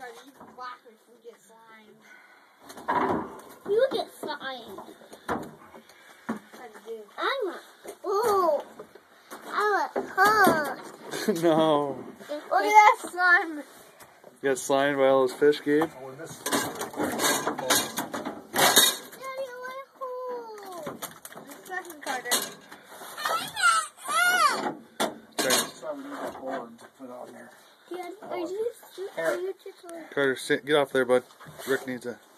Carter, you whack if we get slimed. You get slimed. That's good. I'm a... Oh. I'm a... Huh. No. Look at that slime. You got slimed by all those fish, Gabe? Daddy, my hole. Second Carter. Dad, are you just... Carter, get off there, bud. Rick needs a...